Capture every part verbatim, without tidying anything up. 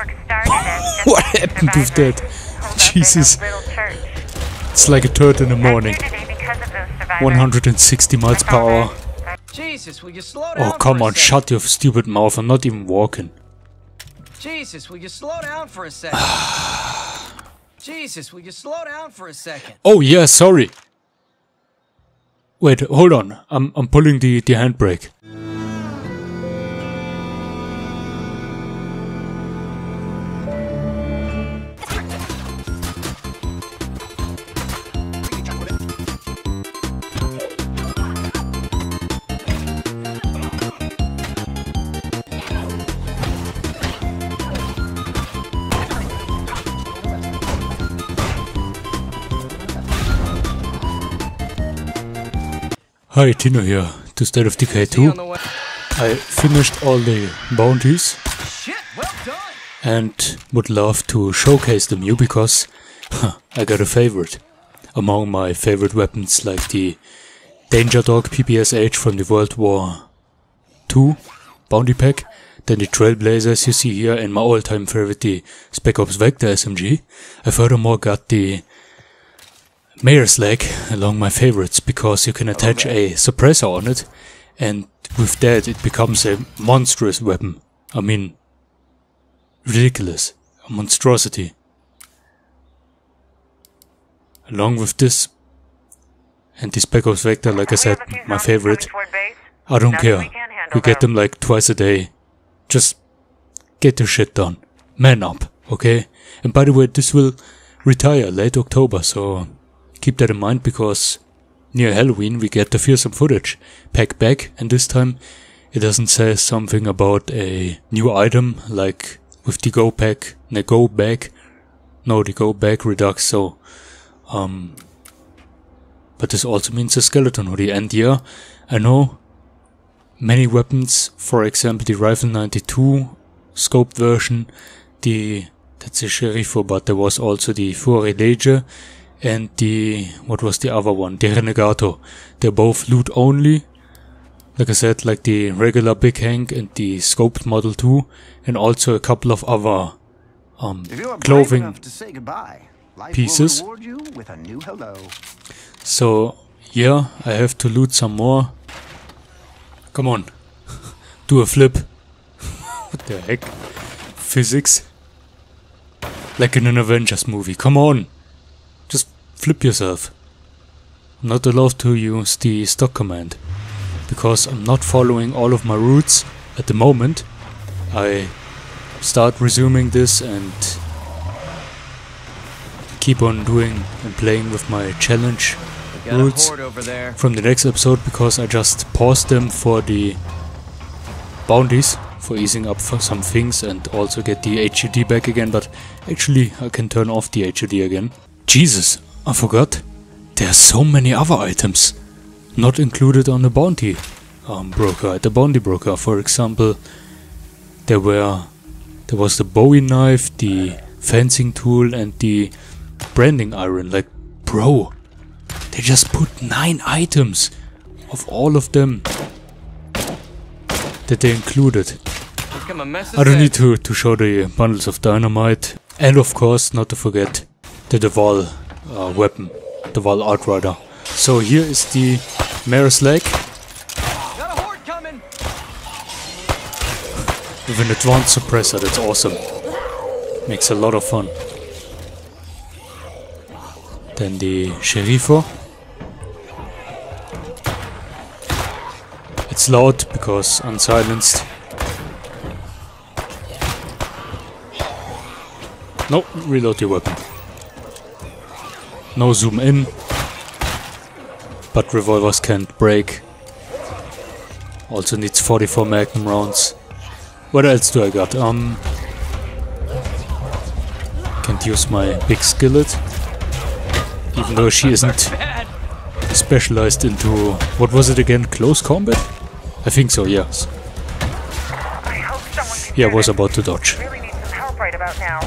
What happened with that? Jesus. It's like a turd in the morning. one hundred sixty miles per hour. Jesus, will you slow down? Oh, come on, shut your stupid mouth. I'm not even walking. Jesus, will you slow down for a second? Jesus, will you slow down for a second? Oh, yeah, sorry. Wait, hold on. I'm I'm pulling the, the handbrake. Hi, Tino here, to State of Decay two. I finished all the bounties and would love to showcase them you because huh, I got a favorite. Among my favorite weapons like the Danger Dog P P S H from the World War Two bounty pack, then the Trailblazers you see here, and my all-time favorite the Spec Ops Vector S M G. I furthermore got the Mayor's Leg along my favorites because you can attach a suppressor on it and with that it becomes a monstrous weapon. I mean, ridiculous. A monstrosity. Along with this and the Spec Ops Vector, like I said, my favorite. I don't care. We get them like twice a day. Just get your shit done. Man up, okay? And by the way, this will retire late October, so keep that in mind because near Halloween we get the fearsome footage pack back, and this time it doesn't say something about a new item like with the go pack, the go bag, no the go bag redux, so um but this also means a skeleton hoodie. And yeah, I know many weapons, for example the Rifle ninety-two scoped version, the that's a Sheriffo, but there was also the Fuorilegge and the, what was the other one? The Renegato. They're both loot only. Like I said, like the regular Big Hank and the scoped Model two. And also a couple of other um, clothing pieces. So, yeah, I have to loot some more. Come on. Do a flip. What the heck? Physics? Like in an Avengers movie. Come on. Just flip yourself. I'm not allowed to use the stock command because I'm not following all of my routes at the moment. I start resuming this and keep on doing and playing with my challenge routes from the next episode because I just paused them for the bounties, for easing up for some things and also get the H U D back again, but actually I can turn off the H U D again. Jesus, I forgot. There are so many other items not included on the bounty um, broker. At the bounty broker, for example, there were there was the Bowie knife, the fencing tool, and the branding iron. Like, bro, they just put nine items of all of them that they included. I don't need to to show the bundles of dynamite, and of course, not to forget the Duval uh, weapon, Duval Outrider. So here is the Mayor's Leg with an advanced suppressor. That's awesome. Makes a lot of fun. Then the Sheriffo. It's loud because unsilenced. No, reload your weapon. No zoom in, but revolvers can't break. Also needs forty-four Magnum rounds. What else do I got? Um, can't use my big skillet, even though she isn't specialized into, what was it again? Close combat? I think so. Yes. Yeah, I was about to dodge. Really need some help right about now.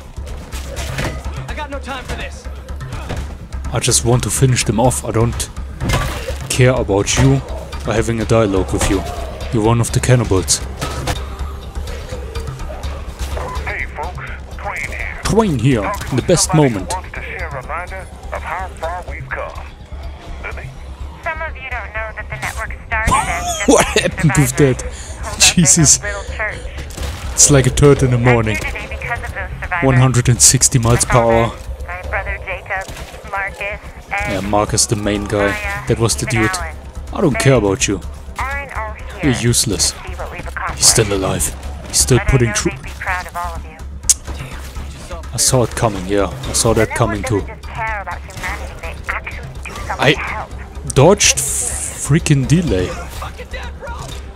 I got no time for this. I just want to finish them off. I don't care about you or having a dialogue with you. You're one of the cannibals. Hey, folks. Twain here. Twain here, in the best Somebody who moment. wants to share a reminder of how far we've come. Lily? Some of you don't know that the network started as just What a few happened with survivors that? holed up in Jesus. a little church. It's like a turd in the I'm morning. here today because of those survivors. one hundred sixty miles per hour. My brother Jacob, Marcus, Ed, Yeah, Marcus, the main guy. Maya, That was the even dude. Alan. I don't care about you. Aren't all here You're useless. to see what we've accomplished. He's still alive. He's still But I putting know through. they'd be proud of all of you. I saw it coming, yeah. I saw The that coming network too. doesn't just care about humanity, they actually do something I- to help. Dodged freaking delay. Fucking dead, bro.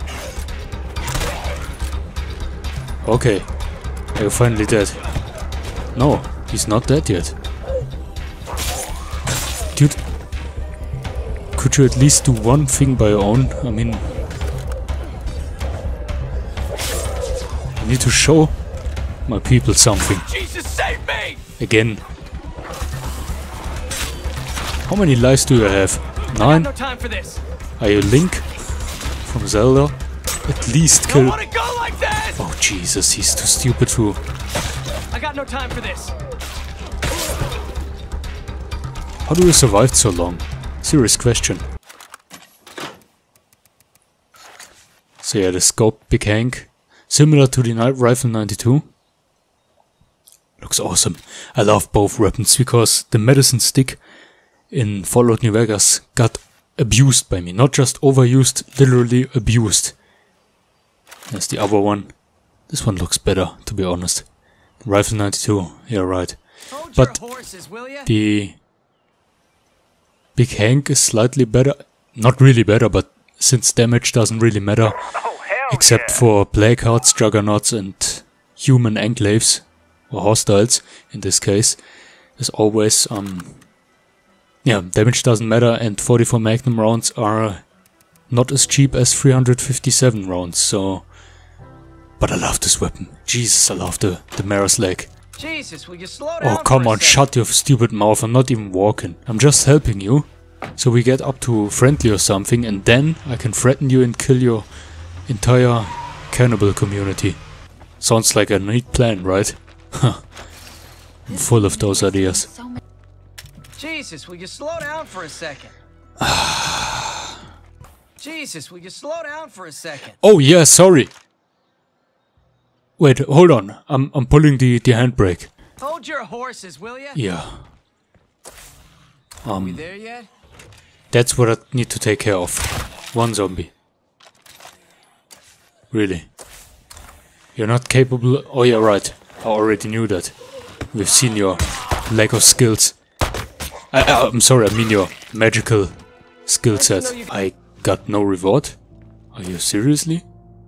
Okay. Are you finally dead? No, he's not dead yet. Dude, could you at least do one thing by your own? I mean, I need to show my people something. Jesus, save me! Again. How many lives do you have? Nine? No time for this. Are you Link from Zelda? At least Don't kill... want to go like this. Oh Jesus, he's too stupid to... I got no time for this. How do you survive so long? Serious question. So yeah, the scope Big Hank. Similar to the Night Rifle ninety-two. Looks awesome. I love both weapons because the medicine stick in Fallout New Vegas got abused by me. Not just overused, literally abused. There's the other one. This one looks better, to be honest. Rifle ninety-two, yeah right. Hold But your horses, will ya? the Big Hank is slightly better. Not really better, but since damage doesn't really matter. Oh, hell Except yeah. for Blackhearts, Juggernauts and human enclaves. Or hostiles, in this case. As always, um... yeah, damage doesn't matter and forty-four Magnum rounds are not as cheap as three hundred fifty-seven rounds, so... But I love this weapon. Jesus, I love the, the Mara's leg. Jesus, will you slow down Oh, come for a on, second? shut your stupid mouth. I'm not even walking. I'm just helping you. So we get up to friendly or something, and then I can threaten you and kill your entire cannibal community. Sounds like a neat plan, right? Huh. I'm full of those ideas. Jesus, will you slow down for a second? Jesus, will you slow down for a second? Oh yeah, sorry. Wait, hold on. I'm I'm pulling the, the handbrake. Hold your horses, will ya? Yeah. We Um, there yet? that's what I need to take care of. One zombie. Really. You're not capable... Oh yeah, right. I already knew that. We've seen your lack of skills. I, I, I'm sorry, I mean your magical skill set. I got no reward? Are you seriously?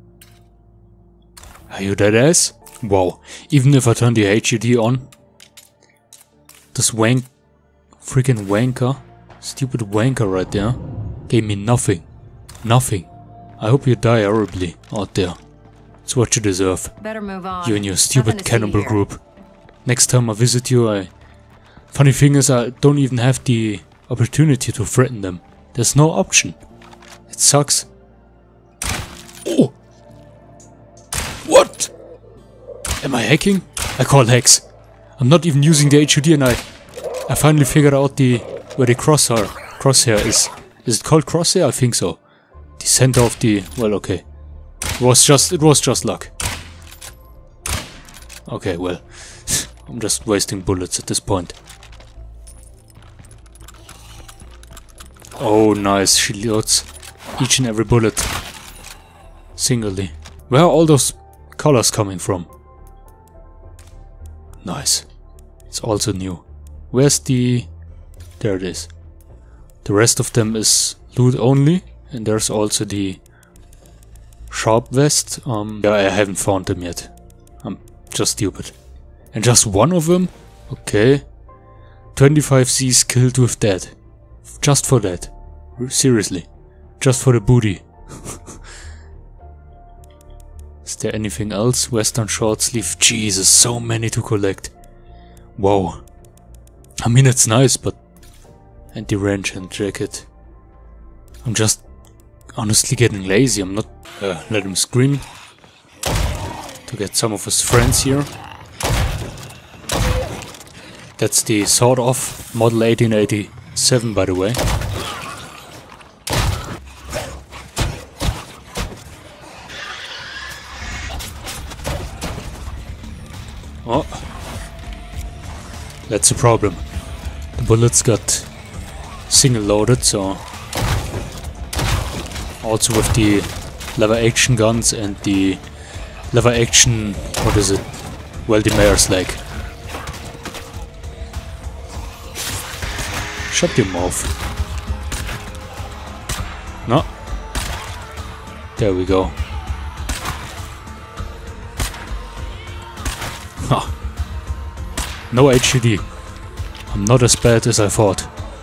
Are you that ass? Wow. Even if I turn the H U D on, this wank... freaking wanker, stupid wanker right there, gave me nothing. Nothing. I hope you die horribly out there. It's what you deserve. Better move on. You and your Nothing stupid to see cannibal here. group. Next time I visit you, I... Funny thing is, I don't even have the opportunity to threaten them. There's no option. It sucks. Oh! What? Am I hacking? I call hacks. I'm not even using the H U D and I... I finally figured out the... where the crosshair... crosshair is. Is it called crosshair? I think so. The center of the... well, okay. It was just... it was just luck. Okay, well... I'm just wasting bullets at this point. Oh, nice. She loads each and every bullet singly. Where are all those colors coming from? Nice. It's also new. Where's the... there it is. The rest of them is loot only. And there's also the sharp vest. Um, yeah, I haven't found them yet. I'm just stupid. And just one of them? Okay. twenty-five C's killed with that. Just for that. Seriously. Just for the booty. Is there anything else? Western short sleeve. Jesus, so many to collect. Wow. I mean, it's nice, but... anti-range and jacket. I'm just honestly getting lazy. I'm not... Uh, let him scream. To get some of his friends here. That's the sort of model eighteen eighty-seven, by the way. Oh, that's a problem. The bullets got single loaded, so also with the lever action guns and the lever action, what is it? Well, the mayor's leg. Shut your mouth. No. There we go. Ha. No H U D. I'm not as bad as I thought.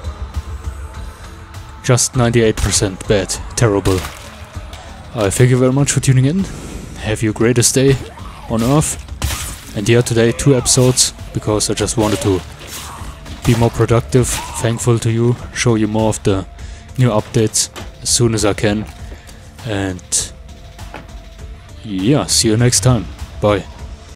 Just ninety-eight percent bad. Terrible. Uh, thank you very much for tuning in. Have your greatest day on Earth. And yeah, today two episodes, because I just wanted to be more productive, thankful to you, show you more of the new updates as soon as I can. And yeah, see you next time. Bye.